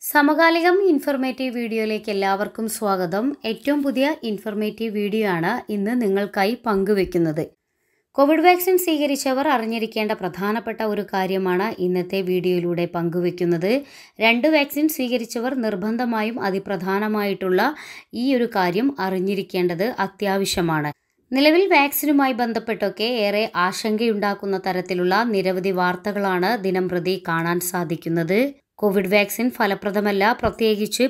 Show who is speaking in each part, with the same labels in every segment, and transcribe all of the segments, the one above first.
Speaker 1: സമകാലികം ഇൻഫർമേറ്റീവ് വീഡിയോയിലേക്ക് എല്ലാവർക്കും സ്വാഗതം. ഏറ്റവും പുതിയ ഇൻഫർമേറ്റീവ് വീഡിയോ ആണ് ഇന്ന് നിങ്ങൾക്കായി പങ്കുവെക്കുന്നത്. കോവിഡ് വാക്സിൻ സ്വീകരിച്ചവർ അറിഞ്ഞിരിക്കേണ്ട പ്രധാനപ്പെട്ട ഒരു കാര്യമാണ് ഇന്നത്തെ വീഡിയോയിലൂടെ പങ്കുവെക്കുന്നത്. 2 വാക്സിൻ സ്വീകരിച്ചവർ നിർബന്ധമായും അതിപ്രധാനമായിട്ടുള്ള ഈ ഒരു കാര്യം അറിഞ്ഞിരിക്കേണ്ടത് അത്യാവശ്യമാണ്. നിലവിൽ വാക്സിനുമായി ബന്ധപ്പെട്ടൊക്കെ ഏറെ ആശങ്കയുണ്ടാക്കുന്ന തരത്തിലുള്ള നിരവധി വാർത്തകളാണ് ദിനംപ്രതി കാണാൻ സാധിക്കുന്നത്. കോവിഡ് വാക്സിൻ ഫലപ്രദമല്ല, പ്രത്യേകിച്ച്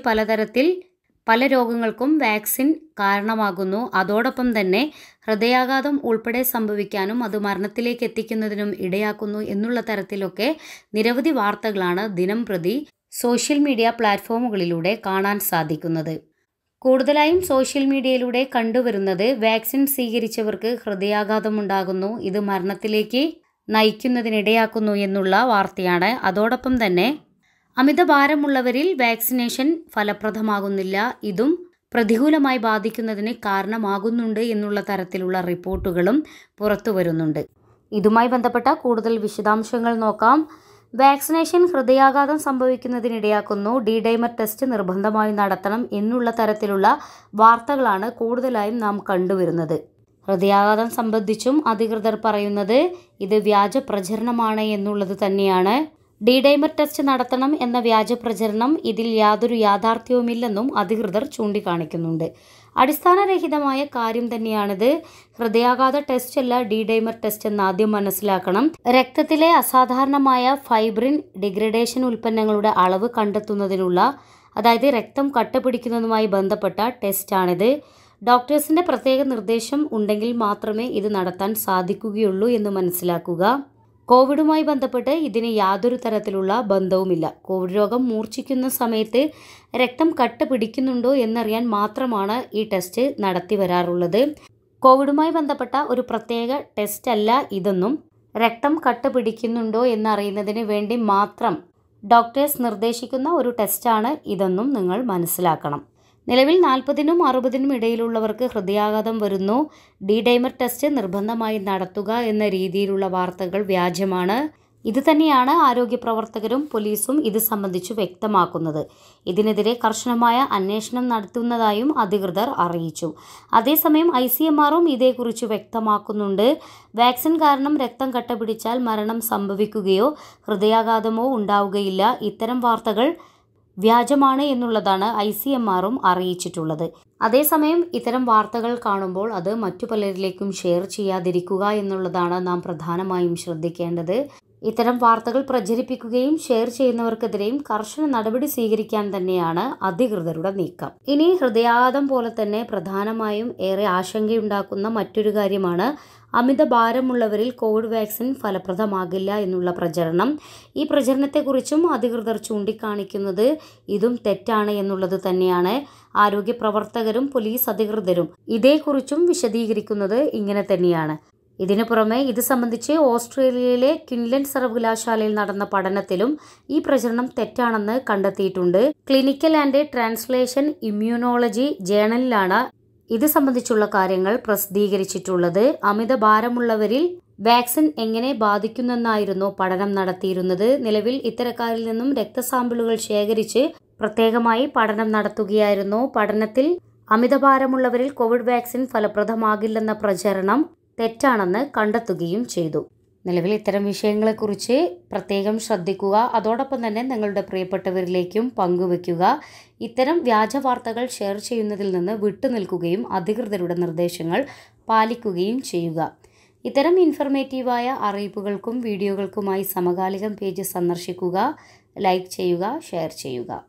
Speaker 1: പല രോഗങ്ങൾക്കും വാക്സിൻ കാരണമാകുന്നു. അതോടൊപ്പം തന്നെ ഹൃദയാഘാതം ഉൾപ്പെടെ സംഭവിക്കാനും അത് മരണത്തിലേക്ക് എത്തിക്കുന്നതിനും ഇടയാക്കുന്നു എന്നുള്ള തരത്തിലൊക്കെ നിരവധി വാർത്തകളാണ് ദിനംപ്രതി സോഷ്യൽ മീഡിയ പ്ലാറ്റ്ഫോമുകളിലൂടെ കാണാൻ സാധിക്കുന്നത്. കൂടുതലായും സോഷ്യൽ മീഡിയയിലൂടെ കണ്ടുവരുന്നത് വാക്സിൻ സ്വീകരിച്ചവർക്ക് ഹൃദയാഘാതം ഉണ്ടാകുന്നു, ഇത് മരണത്തിലേക്ക് നയിക്കുന്നതിനിടയാക്കുന്നു എന്നുള്ള വാർത്തയാണ്. അതോടൊപ്പം തന്നെ അമിതഭാരമുള്ളവരിൽ വാക്സിനേഷൻ ഫലപ്രദമാകുന്നില്ല, ഇതും പ്രതികൂലമായി ബാധിക്കുന്നതിന് കാരണമാകുന്നുണ്ട് എന്നുള്ള തരത്തിലുള്ള റിപ്പോർട്ടുകളും പുറത്തു വരുന്നുണ്ട്. ഇതുമായി ബന്ധപ്പെട്ട കൂടുതൽ വിശദാംശങ്ങൾ നോക്കാം. വാക്സിനേഷൻ ഹൃദയാഘാതം സംഭവിക്കുന്നതിനിടയാക്കുന്നു, ഡൈമർ ടെസ്റ്റ് നിർബന്ധമായി നടത്തണം എന്നുള്ള തരത്തിലുള്ള വാർത്തകളാണ് കൂടുതലായും നാം കണ്ടുവരുന്നത്. ഹൃദയാഘാതം സംബന്ധിച്ചും അധികൃതർ പറയുന്നത് ഇത് വ്യാജ പ്രചരണമാണ് എന്നുള്ളത് തന്നെയാണ്. ഡൈമർ ടെസ്റ്റ് നടത്തണം എന്ന വ്യാജ പ്രചരണം ഇതിൽ യാതൊരു യാഥാർത്ഥ്യവുമില്ലെന്നും അധികൃതർ ചൂണ്ടിക്കാണിക്കുന്നുണ്ട്. അടിസ്ഥാനരഹിതമായ കാര്യം തന്നെയാണിത്. ഹൃദയാഘാത ടെസ്റ്റ് അല്ല ഡൈമർ ടെസ്റ്റ് എന്ന് ആദ്യം മനസ്സിലാക്കണം. രക്തത്തിലെ അസാധാരണമായ ഫൈബ്രിൻ ഡിഗ്രഡേഷൻ ഉൽപ്പന്നങ്ങളുടെ അളവ് കണ്ടെത്തുന്നതിനുള്ള, അതായത് രക്തം കട്ടപിടിക്കുന്നതുമായി ബന്ധപ്പെട്ട ടെസ്റ്റാണിത്. ഡോക്ടേഴ്സിന്റെ പ്രത്യേക നിർദ്ദേശം ഉണ്ടെങ്കിൽ മാത്രമേ ഇത് നടത്താൻ സാധിക്കുകയുള്ളൂ എന്ന് മനസ്സിലാക്കുക. കോവിഡുമായി ബന്ധപ്പെട്ട് ഇതിന് യാതൊരു തരത്തിലുള്ള ബന്ധവുമില്ല. കോവിഡ് രോഗം മൂർച്ഛിക്കുന്ന സമയത്ത് രക്തം കട്ട പിടിക്കുന്നുണ്ടോ എന്നറിയാൻ മാത്രമാണ് ഈ ടെസ്റ്റ് നടത്തി വരാറുള്ളത്. കോവിഡുമായി ബന്ധപ്പെട്ട ഒരു പ്രത്യേക ടെസ്റ്റ് അല്ല ഇതൊന്നും. രക്തം കട്ട പിടിക്കുന്നുണ്ടോ എന്നറിയുന്നതിന് വേണ്ടി മാത്രം ഡോക്ടേഴ്സ് നിർദ്ദേശിക്കുന്ന ഒരു ടെസ്റ്റാണ് ഇതെന്നും നിങ്ങൾ മനസ്സിലാക്കണം. നിലവിൽ 40നും 60നും ഇടയിലുള്ളവർക്ക് ഹൃദയാഘാതം വരുന്നു, ഡൈമർ ടെസ്റ്റ് നിർബന്ധമായി നടത്തുക എന്ന രീതിയിലുള്ള വാർത്തകൾ വ്യാജമാണ്. ഇത് തന്നെയാണ് ആരോഗ്യ പ്രവർത്തകരും പോലീസും ഇത് സംബന്ധിച്ചു വ്യക്തമാക്കുന്നത്. ഇതിനെതിരെ കർശനമായ അന്വേഷണം നടത്തുന്നതായും അധികൃതർ അറിയിച്ചു. അതേസമയം ICMRഉം ഇതേക്കുറിച്ച് വ്യക്തമാക്കുന്നുണ്ട്. വാക്സിൻ കാരണം രക്തം കട്ടപിടിച്ചാൽ മരണം സംഭവിക്കുകയോ ഹൃദയാഘാതമോ ഉണ്ടാവുകയില്ല. ഇത്തരം വാർത്തകൾ വ്യാജമാണ് എന്നുള്ളതാണ് ICMRഉം അറിയിച്ചിട്ടുള്ളത്. അതേസമയം ഇത്തരം വാർത്തകൾ കാണുമ്പോൾ അത് മറ്റു പലരിലേക്കും ഷെയർ ചെയ്യാതിരിക്കുക എന്നുള്ളതാണ് നാം പ്രധാനമായും ശ്രദ്ധിക്കേണ്ടത്. ഇത്തരം വാർത്തകൾ പ്രചരിപ്പിക്കുകയും ഷെയർ ചെയ്യുന്നവർക്കെതിരെയും കർശന നടപടി സ്വീകരിക്കാൻ തന്നെയാണ് അധികൃതരുടെ നീക്കം. ഇനി ഹൃദയാഘാതം പോലെ തന്നെ പ്രധാനമായും ഏറെ ആശങ്കയുണ്ടാക്കുന്ന മറ്റൊരു കാര്യമാണ് അമിതഭാരമുള്ളവരിൽ കോവിഡ് വാക്സിൻ ഫലപ്രദമാകില്ല എന്നുള്ള പ്രചരണം. ഈ പ്രചരണത്തെക്കുറിച്ചും അധികൃതർ ചൂണ്ടിക്കാണിക്കുന്നത് ഇതും തെറ്റാണ് എന്നുള്ളത് തന്നെയാണ്. ആരോഗ്യ പ്രവർത്തകരും പോലീസ് അധികൃതരും ഇതേക്കുറിച്ചും വിശദീകരിക്കുന്നത് ഇങ്ങനെ തന്നെയാണ്. ഇതിനു പുറമെ ഇത് സംബന്ധിച്ച് ഓസ്ട്രേലിയയിലെ ക്വീൻസ്ലാൻഡ് സർവകലാശാലയിൽ നടന്ന പഠനത്തിലും ഈ പ്രചരണം തെറ്റാണെന്ന് കണ്ടെത്തിയിട്ടുണ്ട്. ക്ലിനിക്കൽ ആൻഡ് ട്രാൻസ്ലേഷൻ ഇമ്മ്യൂണോളജി ജേണലിലാണ് ഇത് സംബന്ധിച്ചുള്ള കാര്യങ്ങൾ പ്രസിദ്ധീകരിച്ചിട്ടുള്ളത്. അമിതഭാരമുള്ളവരിൽ വാക്സിൻ എങ്ങനെ ബാധിക്കുന്നെന്നായിരുന്നു പഠനം നടത്തിയിരുന്നത്. നിലവിൽ ഇത്തരക്കാരിൽ നിന്നും രക്തസാമ്പിളുകൾ ശേഖരിച്ച് പ്രത്യേകമായി പഠനം നടത്തുകയായിരുന്നു. പഠനത്തിൽ അമിതഭാരമുള്ളവരിൽ കോവിഡ് വാക്സിൻ ഫലപ്രദമാകില്ലെന്ന പ്രചരണം തെറ്റാണെന്ന് കണ്ടെത്തുകയും ചെയ്തു. നിലവിൽ ഇത്തരം വിഷയങ്ങളെക്കുറിച്ച് പ്രത്യേകം ശ്രദ്ധിക്കുക. അതോടൊപ്പം തന്നെ നിങ്ങളുടെ പ്രിയപ്പെട്ടവരിലേക്കും പങ്കുവയ്ക്കുക. ഇത്തരം വ്യാജ വാർത്തകൾ ഷെയർ ചെയ്യുന്നതിൽ നിന്ന് വിട്ടുനിൽക്കുകയും അധികൃതരുടെ നിർദ്ദേശങ്ങൾ പാലിക്കുകയും ചെയ്യുക. ഇത്തരം ഇൻഫർമേറ്റീവായ അറിയിപ്പുകൾക്കും വീഡിയോകൾക്കുമായി സമകാലികം പേജ് സന്ദർശിക്കുക, ലൈക്ക് ചെയ്യുക, ഷെയർ ചെയ്യുക.